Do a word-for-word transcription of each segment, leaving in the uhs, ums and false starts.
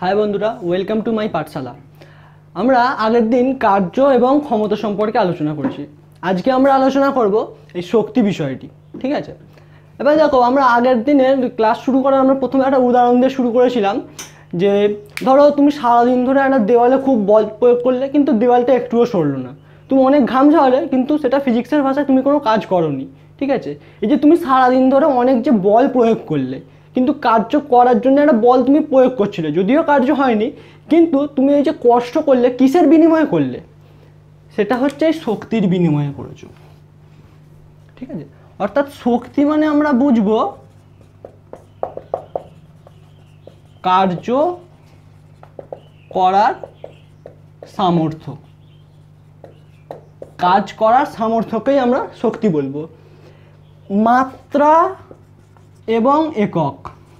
हाय बंधुरा welcome to my पाठशाला। আমরা আগের দিন কার্য এবং ক্ষমতা সম্পর্কে আলোচনা করেছি। আজকে আমরা আলোচনা করব এই শক্তি বিষয়টি। ঠিক আছে, এবার দেখো আমরা আগের দিনের ক্লাস শুরু করার আমরা প্রথমে একটা উদাহরণ দিয়ে শুরু করেছিলাম যে ধরো তুমি সারাদিন ধরে একটা দেওয়ালে খুব বল প্রয়োগ করলে কিন্তু দেওয়ালটা একটুও সরলো না, তুমি অনেক ঘাম ঝরালে কিন্তু সেটা ফিজিক্সের ভাষায় তুমি কোনো কাজ করোনি। ঠিক আছে, এই যে তুমি সারাদিন ধরে অনেক যে বল প্রয়োগ করলে কিন্তু কার্য করার জন্য একটা বল তুমি প্রয়োগ করছিলে, যদিও কার্য হয়নি কিন্তু তুমি এই যে কষ্ট করলে কিসের বিনিময়ে করলে, সেটা হচ্ছে শক্তির বিনিময়ে করেছো। ঠিক আছে, অর্থাৎ শক্তি মানে আমরা বুঝবো কার্য করার সামর্থ্য, কাজ করার সামর্থ্যকেই আমরা শক্তি বলবো। মাত্রা এবং একক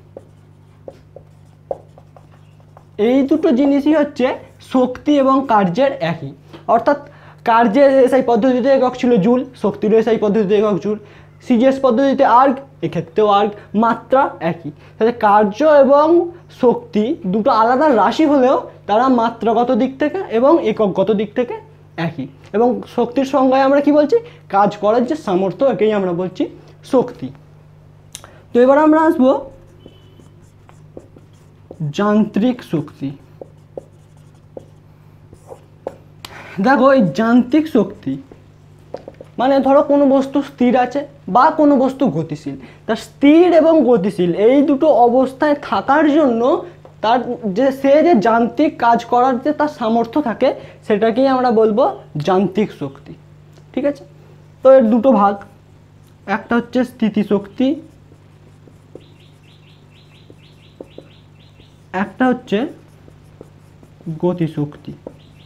এই দুটো জিনিসই হচ্ছে শক্তি এবং কার্যের একই। অর্থাৎ কার্যের এসআই পদ্ধতিতে একক ছিল জুল, শক্তির এসআই পদ্ধতিতে একক জুল, সিজিএস পদ্ধতিতে আর্গ, এক্ষেত্রেও আর্গ, মাত্রা একই। তাহলে কার্য এবং শক্তি দুটো আলাদা রাশি হলেও তারা মাত্রাগত দিক থেকে এবং এককগত দিক থেকে একই। এবং শক্তির সংজ্ঞায় আমরা কি বলছি, কাজ করার যে সামর্থ্য একেই আমরা বলছি শক্তি। তো এবার আমরা আসবো যান্ত্রিক শক্তি। দেখো এই যান্ত্রিক শক্তি মানে ধরো কোনো বস্তু স্থির আছে বা কোনো বস্তু গতিশীল, তা স্থির এবং গতিশীল এই দুটো অবস্থায় থাকার জন্য তার যে সে যে যান্ত্রিক কাজ করার যে তার সামর্থ্য থাকে সেটাকেই আমরা বলবো যান্ত্রিক শক্তি। ঠিক আছে, তো এর দুটো ভাগ, একটা হচ্ছে স্থিতিশক্তি, একটা হচ্ছে গতিশক্তি।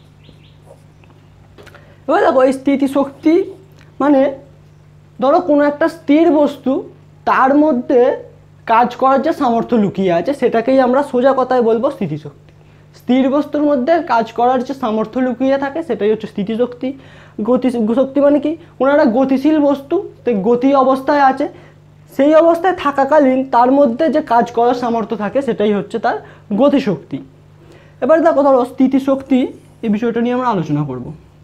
এবার দেখো এই স্থিতিশক্তি মানে ধরো কোনো একটা স্থির বস্তু তার মধ্যে কাজ করার যে সামর্থ্য লুকিয়ে আছে সেটাকেই আমরা সোজা কথায় বলবো স্থিতিশক্তি। স্থির বস্তুর মধ্যে কাজ করার যে সামর্থ্য লুকিয়ে থাকে সেটাই হচ্ছে স্থিতিশক্তি। গতি শক্তি মানে কি, কোনো একটা গতিশীল বস্তু গতি অবস্থায় আছে, সেই অবস্থায় থাকাকালীন তার মধ্যে যে কাজ করার সামর্থ্য থাকে সেটাই হচ্ছে তার গতিশক্তি। এবার দেখো ধরো স্থিতিশক্তি এই বিষয়টা নিয়ে আমরা আলোচনা করব।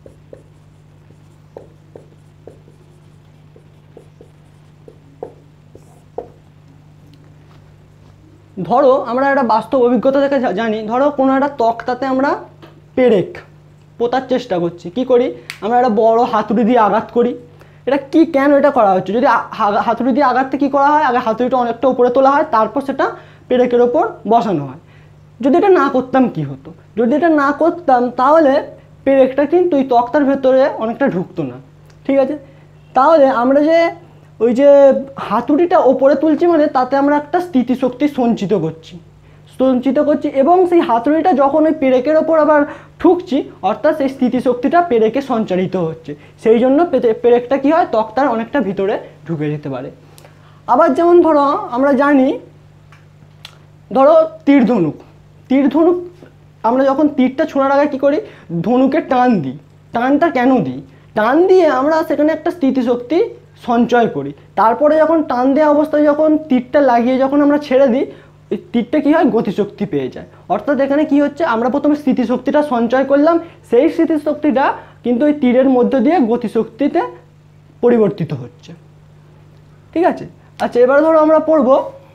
ধরো আমরা একটা বাস্তব অভিজ্ঞতা থেকে জানি, ধরো কোনো একটা তক্তাতে আমরা পেরেক পোতার চেষ্টা করছি, কি করি আমরা একটা বড় হাতুড়ি দিয়ে আঘাত করি। এটা কি কেন এটা করা হচ্ছে, যদি হাতুড়ি দিয়ে আঘাতটা কী করা হয়, আগে হাতুড়িটা অনেকটা উপরে তোলা হয় তারপর সেটা পেরেকের ওপর বসানো হয়। যদি এটা না করতাম কি হতো, যদি এটা না করতাম তাহলে পেরেকটা কিন্তু ওই তক্তার ভেতরে অনেকটা ঢুকতো না। ঠিক আছে, তাহলে আমরা যে ওই যে হাতুড়িটা ওপরে তুলছি মানে তাতে আমরা একটা স্থিতিশক্তি সঞ্চিত করছি সঞ্চিত করছি এবং সেই হাতুড়িটা যখন ওই পেরেকের ওপর আবার ঠুকছি অর্থাৎ সেই স্থিতিশক্তিটা পেরেকে সঞ্চারিত হচ্ছে, সেই জন্য পেরেকটা কী হয় তক্তার অনেকটা ভিতরে ঢুকে যেতে পারে। আবার যেমন ধরো আমরা জানি ধরো তীর ধনুক, তীর ধনুক আমরা যখন তীরটা ছোঁড়ার আগে কী করি, ধনুকে টান দিই। টানটা কেন দিই, টান দিয়ে আমরা সেখানে একটা স্থিতিশক্তি সঞ্চয় করি, তারপরে যখন টান দেওয়া অবস্থায় যখন তীরটা লাগিয়ে যখন আমরা ছেড়ে দিই ওই তীরটা কী হয় গতিশক্তি পেয়ে যায়। অর্থাৎ এখানে কি হচ্ছে, আমরা প্রথমে স্থিতিশক্তিটা সঞ্চয় করলাম, সেই স্থিতিশক্তিটা কিন্তু ওই তীরের মধ্য দিয়ে গতিশক্তিতে পরিবর্তিত হচ্ছে। ঠিক আছে, আচ্ছা এবার ধরো আমরা পড়ব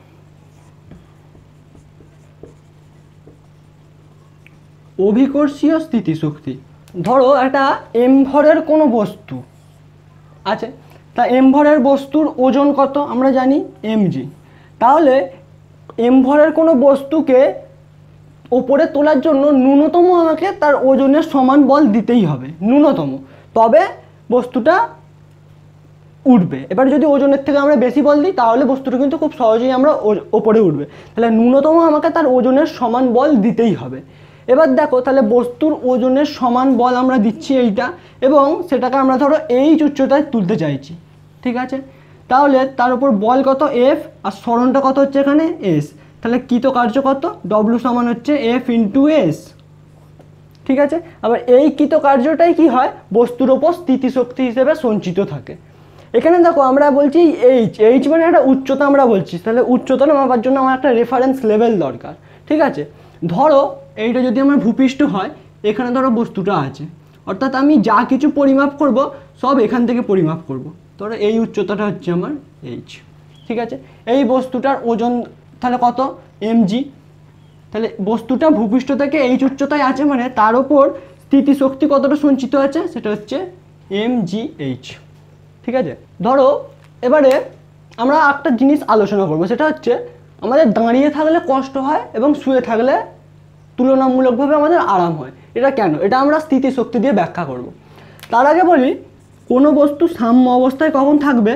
অভিকর্ষীয় স্থিতিশক্তি। ধরো একটা এম ভরের কোনো বস্তু আছে, তা এম ভরের বস্তুর ওজন কত আমরা জানি এমজি, তাহলে এম ভরের কোনো বস্তুকে ওপরে তোলার জন্য ন্যূনতম আমাকে তার ওজনের সমান বল দিতেই হবে, ন্যূনতম, তবে বস্তুটা উঠবে। এবার যদি ওজনের থেকে আমরা বেশি বল দিই তাহলে বস্তুটা কিন্তু খুব সহজেই আমরা ওপরে উঠবে, তাহলে ন্যূনতম আমাকে তার ওজনের সমান বল দিতেই হবে। এবার দেখো তাহলে বস্তুর ওজনের সমান বল আমরা দিচ্ছি এইটা এবং সেটাকে আমরা ধরো এইচ উচ্চতায় তুলতে চাইছি। ঠিক আছে, তাহলে তার উপর বল কত এফ আর সরণটা কত হচ্ছে এখানে এস, তাহলে কৃতকার্য কত ডব্লু সমান হচ্ছে এফ ইন্টু এস। ঠিক আছে, আবার এই কৃতকার্যটাই কি হয় বস্তুর ওপর স্থিতিশক্তি হিসেবে সঞ্চিত থাকে। এখানে দেখো আমরা বলছি এইচ, এইচ মানে একটা উচ্চতা আমরা বলছি, তাহলে উচ্চতা মাপার জন্য আমার একটা রেফারেন্স লেভেল দরকার। ঠিক আছে, ধরো এইটা যদি আমার ভূপৃষ্ঠ হয়, এখানে ধরো বস্তুটা আছে, অর্থাৎ আমি যা কিছু পরিমাপ করব সব এখান থেকে পরিমাপ করব। ধরো এই উচ্চতাটা হচ্ছে আমার এইচ, ঠিক আছে। এই বস্তুটার ওজন তাহলে কত, এমজি। তাহলে বস্তুটা ভূপৃষ্ঠ থেকে এইচ উচ্চতায় আছে, মানে তার ওপর স্থিতিশক্তি কতটা সঞ্চিত আছে, সেটা হচ্ছে এম জি এইচ, ঠিক আছে। ধরো এবারে আমরা একটা জিনিস আলোচনা করব, সেটা হচ্ছে আমাদের দাঁড়িয়ে থাকলে কষ্ট হয় এবং শুয়ে থাকলে তুলনামূলকভাবে আমাদের আরাম হয়। এটা কেন, এটা আমরা স্থিতিশক্তি দিয়ে ব্যাখ্যা করব। তার আগে বলি, কোনো বস্তু সাম্য অবস্থায় কখন থাকবে,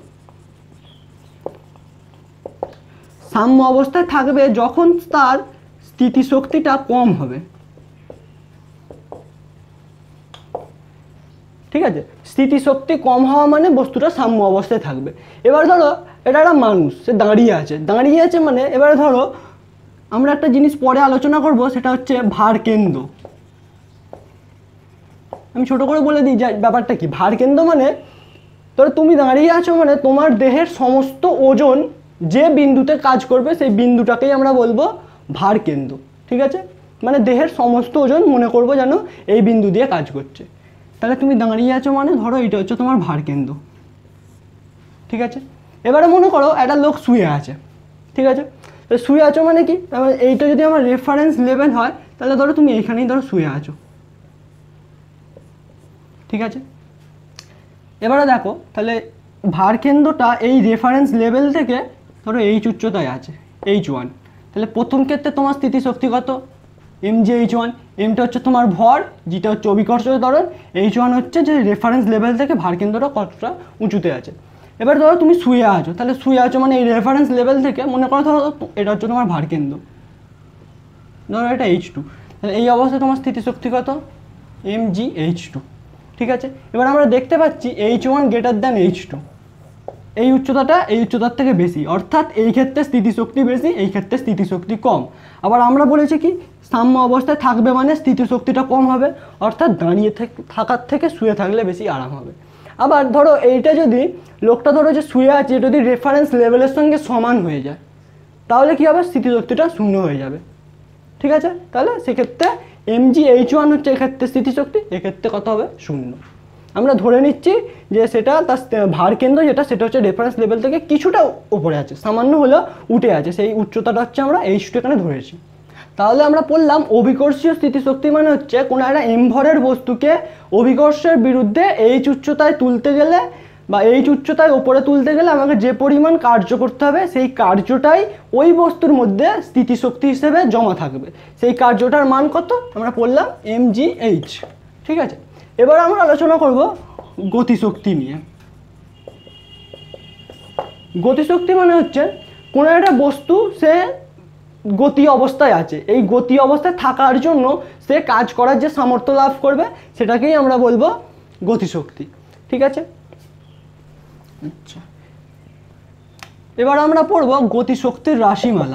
সাম্য অবস্থায় থাকবে যখন তার স্থিতিশক্তিটা কম হবে, ঠিক আছে। স্থিতিশক্তি কম হওয়া মানে বস্তুটা সাম্য অবস্থায় থাকবে। এবার ধরো এটা একটা মানুষ, সে দাঁড়িয়ে আছে, দাঁড়িয়ে আছে মানে এবারে ধরো আমরা একটা জিনিস পরে আলোচনা করব, সেটা হচ্ছে ভার কেন্দ্র। আমি ছোট করে বলে দিই যে ব্যাপারটা কি। ভার কেন্দ্র মানে ধরো তুমি দাঁড়িয়ে আছো, মানে তোমার দেহের সমস্ত ওজন যে বিন্দুতে কাজ করবে সেই বিন্দুটাকেই আমরা বলবো ভার কেন্দ্র, ঠিক আছে। মানে দেহের সমস্ত ওজন মনে করবো যেন এই বিন্দু দিয়ে কাজ করছে। তাহলে তুমি দাঁড়িয়ে আছো মানে ধরো এটা হচ্ছে তোমার ভার কেন্দ্র, ঠিক আছে। এবারে মনে করো একটা লোক শুয়ে আছে, ঠিক আছে। তো শুয়ে আছো মানে কি, এইটা যদি আমার রেফারেন্স লেভেল হয়, তাহলে ধরো তুমি এইখানেই ধরো শুয়ে আছো, ঠিক আছে। এবারে দেখো তাহলে ভার কেন্দ্রটা এই রেফারেন্স লেভেল থেকে ধরো এইচ উচ্চতায় আছে, এইচ ওয়ান। তাহলে প্রথম ক্ষেত্রে তোমার স্থিতিশক্তি কত, এম জি এইচ ওয়ান। এমটা হচ্ছে তোমার ভর, যেটা হচ্ছে অভিকর্ষজ ত্বরণ, এইচ ওয়ান হচ্ছে যে রেফারেন্স লেভেল থেকে ভার কেন্দ্রটা কতটা উঁচুতে আছে। এবার ধরো তুমি শুয়ে আছো, তাহলে শুয়ে আছো মানে এই রেফারেন্স লেভেল থেকে মনে করো ধরো এটা হচ্ছে তোমার ভার কেন্দ্র, ধরো এটা এইচ টু। তাহলে এই অবস্থায় তোমার স্থিতিশক্তি কত, এম জি এইচ টু, ঠিক আছে। এবার আমরা দেখতে পাচ্ছি H one greater than H two, এই উচ্চতাটা এই উচ্চতার থেকে বেশি, অর্থাৎ এই ক্ষেত্রে স্থিতিশক্তি বেশি, এই ক্ষেত্রে স্থিতিশক্তি কম। আবার আমরা বলেছি কি সাম্য অবস্থায় থাকবে মানে স্থিতিশক্তিটা কম হবে, অর্থাৎ দাঁড়িয়ে থাকার থেকে শুয়ে থাকলে বেশি আরাম হবে। আবার ধরো এইটা যদি লোকটা ধরো যে শুয়ে আছে যদি রেফারেন্স লেভেলের সঙ্গে সমান হয়ে যায়, তাহলে কী হবে, স্থিতিশক্তিটা শূন্য হয়ে যাবে, ঠিক আছে। তাহলে সেক্ষেত্রে এম জি এইচ ওয়ান হচ্ছে এক্ষেত্রে স্থিতিশক্তি, এক্ষেত্রে কত হবে, শূন্য। আমরা ধরে নিচ্ছি যে সেটা তার ভার কেন্দ্র যেটা সেটা হচ্ছে রেফারেন্স লেভেল থেকে কিছুটা উপরে আছে, সামান্য হলেও উঠে আছে, সেই উচ্চতাটা হচ্ছে আমরা এইচ টু এখানে ধরেছি। তাহলে আমরা পড়লাম অভিকর্ষীয় স্থিতিশক্তি মানে হচ্ছে কোনো একটা এম ভরের বস্তুকে অভিকর্ষের বিরুদ্ধে এইচ উচ্চতায় তুলতে গেলে বা এইচ উচ্চতায় ওপরে তুলতে গেলে আমাকে যে পরিমাণ কার্য করতে হবে সেই কার্যটাই ওই বস্তুর মধ্যে স্থিতিশক্তি হিসেবে জমা থাকবে। সেই কার্যটার মান কত আমরা পড়লাম এম জি এইচ, ঠিক আছে। এবার আমরা আলোচনা করব গতিশক্তি নিয়ে। গতিশক্তি মানে হচ্ছে কোনো একটা বস্তু সে গতি অবস্থায় আছে, এই গতি অবস্থায় থাকার জন্য সে কাজ করার যে সামর্থ্য লাভ করবে সেটাকেই আমরা বলবো গতিশক্তি, ঠিক আছে। আচ্ছা, এবার আমরা পড়ব গতিশক্তির রাশিমালা।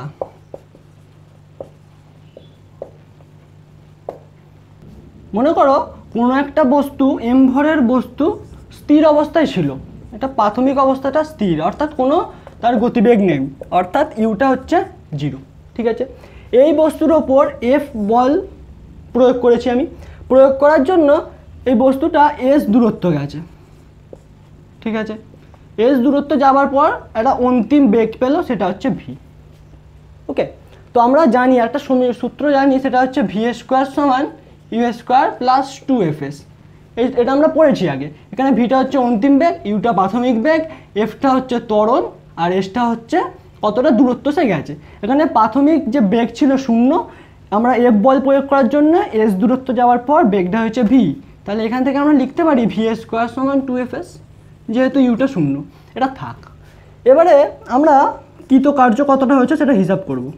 মনে করো কোনো একটা বস্তু এম ভরের বস্তু স্থির অবস্থায় ছিল, এটা প্রাথমিক অবস্থাটা স্থির, অর্থাৎ কোনো তার গতিবেগ নেই, অর্থাৎ ইউটা হচ্ছে জিরো, ঠিক আছে। এই বস্তুর ওপর এফ বল প্রয়োগ করেছি আমি, প্রয়োগ করার জন্য এই বস্তুটা এস দূরত্ব গেছে, ঠিক আছে। এস দূরত্ব যাওয়ার পর একটা অন্তিম বেগ পেল, সেটা হচ্ছে ভি, ওকে। তো আমরা জানি একটা সূত্র জানি, সেটা হচ্ছে ভি স্কোয়ার সমান U square plus two F S. এটা আমরা পড়েছি আগে। এখানে ভিটা হচ্ছে অন্তিম বেগ, ইউটা প্রাথমিক বেগ, এফটা হচ্ছে ত্বরণ, আর এসটা হচ্ছে কতটা দূরত্ব সে গেছে। এখানে প্রাথমিক যে বেগ ছিল শূন্য, আমরা এফ বল প্রয়োগ করার জন্য এস দূরত্ব যাওয়ার পর বেগটা হচ্ছে ভি, তাহলে এখান থেকে আমরা লিখতে পারি ভি স্কোয়ার সমান টু এফ এস, যেহেতু ইউটা শূন্য, এটা থাক। এবারে আমরা কৃতকার্য কতটা হয়েছে সেটা হিসাব করব।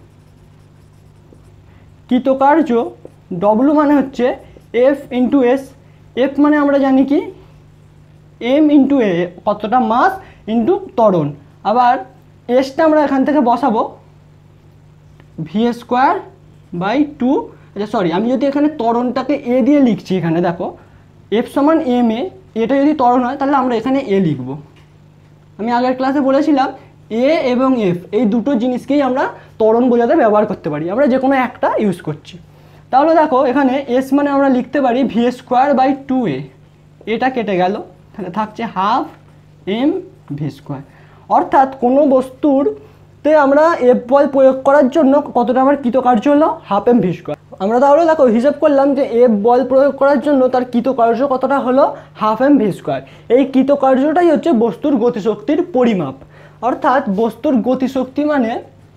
কৃতকার্য ডব্লু মানে হচ্ছে এফ ইন্টু এস, এফ মানে আমরা জানি কি এম ইন্টু এ, কতটা মাস ইন্টু ত্বরণ, আবার এসটা আমরা এখান থেকে বসাবো ভি স্কোয়ার বাই টু। আচ্ছা সরি, আমি যদি এখানে ত্বরণটাকে এ দিয়ে লিখছি, এখানে দেখো এফ সমান এম এ, এটা যদি ত্বরণ হয় তাহলে আমরা এখানে এ লিখব। আমি আগের ক্লাসে বলেছিলাম এ এবং এফ এই দুটো জিনিসকেই আমরা ত্বরণ বোঝাতে ব্যবহার করতে পারি, আমরা যে কোনো একটা ইউজ করছি। তাহলে দেখো এখানে এস মানে আমরা লিখতে পারি V square by two A, এটা কেটে গেল, তাহলে থাকছে হাফ এম ভি স্কোয়ার। অর্থাৎ কোনো বস্তুরতে আমরা এফ বল প্রয়োগ করার জন্য কতটা আমার কৃতকার্য হলো, হাফ এম ভি স্কোয়ার। আমরা তাহলে দেখো হিসাব করলাম যে এফ বল প্রয়োগ করার জন্য তার কৃতকার্য কতটা হলো, হাফ এম ভি স্কোয়ার। এই কৃতকার্যটাই হচ্ছে বস্তুর গতিশক্তির পরিমাপ। অর্থাৎ বস্তুর গতিশক্তি মানে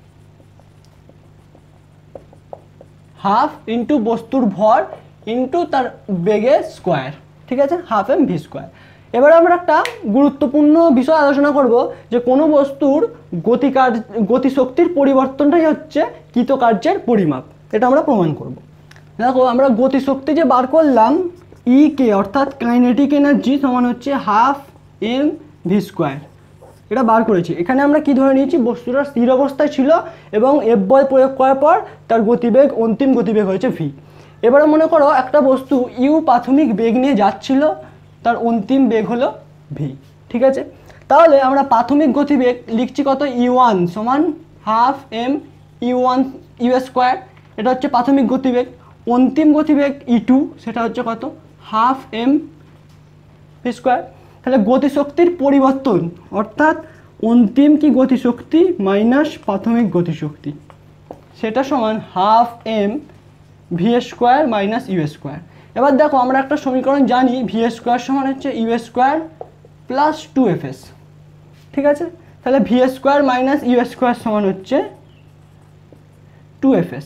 হাফ ইন্টু বস্তুর ভর ইন্টু তার বেগের স্কোয়ার, ঠিক আছে, হাফ এম ভি স্কোয়ার। এবার আমরা একটা গুরুত্বপূর্ণ বিষয় আলোচনা করব যে কোনো বস্তুর গতিকার্য গতিশক্তির পরিবর্তনটাই হচ্ছে কৃতকার্যের পরিমাপ, এটা আমরা প্রমাণ করব। দেখো আমরা গতিশক্তি যে বার করলাম ই কে অর্থাৎ কাইনেটিক এনার্জি সমান হচ্ছে হাফ এম ভি স্কোয়ার, এটা বার করেছি। এখানে আমরা কি ধরে নিয়েছি, বস্তুটা স্থির অবস্থায় ছিল এবং এফ বল প্রয়োগ করার পর তার গতিবেগ অন্তিম গতিবেগ হয়েছে ভি। এবারে মনে করো একটা বস্তু ইউ প্রাথমিক বেগ নিয়ে যাচ্ছিল, তার অন্তিম বেগ হলো ভি, ঠিক আছে। তাহলে আমরা প্রাথমিক গতিবেগ লিখছি কত, ইউ ওয়ান সমান half M U one U square, এটা হচ্ছে প্রাথমিক গতিবেগ। অন্তিম গতিবেগ ই টু সেটা হচ্ছে কত, হাফ এম ভি স্কোয়ার। তাহলে গতিশক্তির পরিবর্তন অর্থাৎ অন্তিম কি গতিশক্তি মাইনাস প্রাথমিক গতিশক্তি, সেটা সমান half M V square minus U square. এবার দেখো আমরা একটা সমীকরণ জানি, ভি স্কোয়ার সমান হচ্ছে U square plus two F S, ঠিক আছে। তাহলে V square minus U square সমান হচ্ছে টু এফ এস।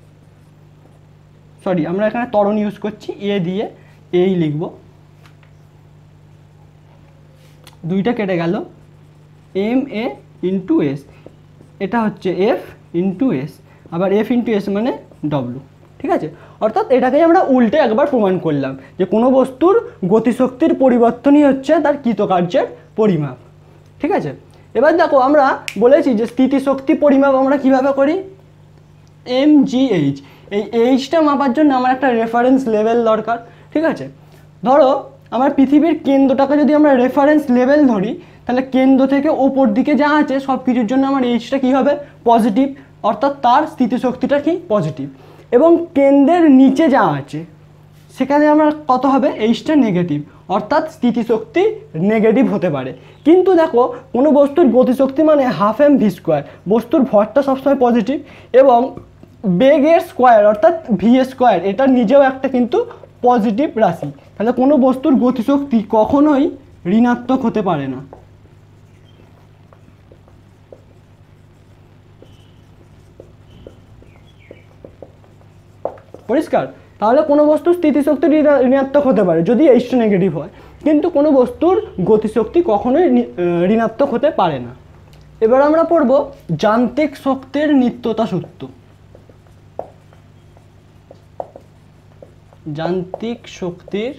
সরি আমরা এখানে ত্বরণ ইউজ করছি, এ দিয়ে এই লিখব, দুইটা কেটে গেল, এম এ ইন্টু এস, এটা হচ্ছে এফ ইন্টু এস, আবার এফ ইন্টু এস মানে ডব্লু, ঠিক আছে। অর্থাৎ এটাকেই আমরা উল্টে একবার প্রমাণ করলাম যে কোনো বস্তুর গতিশক্তির পরিবর্তনই হচ্ছে তার কৃতকার্যের পরিমাপ, ঠিক আছে। এবার দেখো আমরা বলেছি যে স্থিতিশক্তি পরিমাপ আমরা কিভাবে করি, এম জি এইচ, এই এইচটা মাপার জন্য আমার একটা রেফারেন্স লেভেল দরকার, ঠিক আছে। ধরো আমার পৃথিবীর কেন্দ্রটাকে যদি আমরা রেফারেন্স লেভেল ধরি, তাহলে কেন্দ্র থেকে ওপর দিকে যা আছে সব কিছুর জন্য আমার এইচটা কী হবে, পজিটিভ, অর্থাৎ তার স্থিতিশক্তিটা কি পজিটিভ। এবং কেন্দ্রের নিচে যা আছে সেখানে আমরা কত হবে, এইচটা নেগেটিভ, অর্থাৎ স্থিতিশক্তি নেগেটিভ হতে পারে। কিন্তু দেখো কোনো বস্তুর গতিশক্তি মানে হাফ এম ভি স্কোয়ার, বস্তুর ভরটা সবসময় পজিটিভ এবং বেগের স্কোয়ার অর্থাৎ ভি স্কোয়ার এটা নিজেও একটা কিন্তু পজিটিভ রাশি। তাহলে কোনো বস্তুর গতিশক্তি কখনোই ঋণাত্মক হতে পারে না। পরিষ্কার? তাহলে কোনো বস্তুর স্থিতিশক্তি ঋণাত্মক হতে পারে যদি এইচটা নেগেটিভ হয়, কিন্তু কোনো বস্তুর গতিশক্তি কখনোই ঋণাত্মক হতে পারে না। এবার আমরা পড়ব যান্ত্রিক শক্তির নিত্যতা সূত্র। যান্ত্রিক শক্তির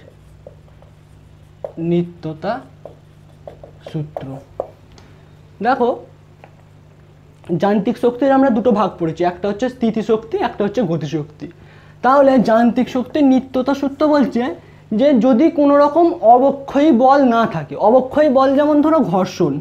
নিত্যতা সূত্র। দেখো যান্ত্রিক শক্তির আমরা দুটো ভাগ পড়েছি, একটা হচ্ছে স্থিতিশক্তি, একটা হচ্ছে গতিশক্তি। তাহলে যান্ত্রিক শক্তির নিত্যতা সূত্র বলছে যে যদি কোনো রকম অবক্ষয়ী বল না থাকে, অবক্ষয়ী বল যেমন ধরো ঘর্ষণ,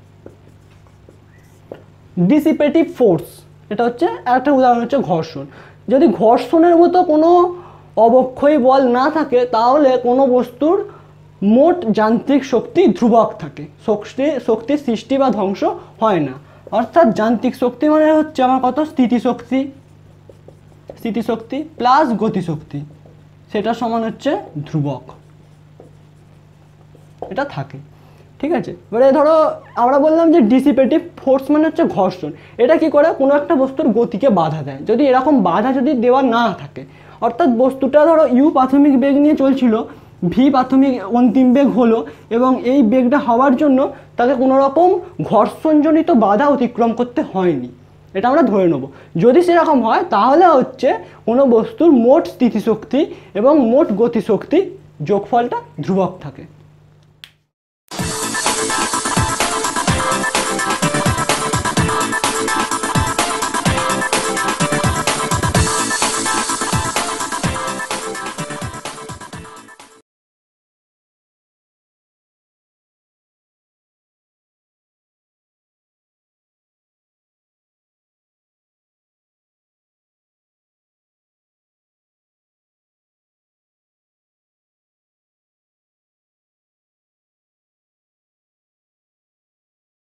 ডিসিপেটিভ ফোর্স, এটা হচ্ছে একটা উদাহরণ হচ্ছে ঘর্ষণ। যদি ঘর্ষণের মতো কোনো অবক্ষয়ী বল না থাকে তাহলে কোনো বস্তুর মোট যান্ত্রিক শক্তি ধ্রুবক থাকে, শক্তি শক্তির সৃষ্টি বা ধ্বংস হয় না। অর্থাৎ যান্ত্রিক শক্তি মানে হচ্ছে আমার কত, স্থিতিশক্তি, স্থিতিশক্তি প্লাস গতিশক্তি, সেটা সমান হচ্ছে ধ্রুবক, এটা থাকে, ঠিক আছে। এবারে ধরো আমরা বললাম যে ডিসিপেটিভ ফোর্স মানে হচ্ছে ঘর্ষণ, এটা কি করে, কোনো একটা বস্তুর গতিকে বাধা দেয়। যদি এরকম বাধা যদি দেওয়া না থাকে, অর্থাৎ বস্তুটা ধরো ইউ প্রাথমিক বেগ নিয়ে চলছিল, ভি প্রাথমিক অন্তিম বেগ হলো এবং এই বেগটা হওয়ার জন্য তাকে কোনো রকম ঘর্ষণজনিত বাধা অতিক্রম করতে হয়নি, এটা আমরা ধরে নেব। যদি সেরকম হয় তাহলে হচ্ছে কোনো বস্তুর মোট স্থিতিশক্তি এবং মোট গতিশক্তি যোগফলটা ধ্রুবক থাকে।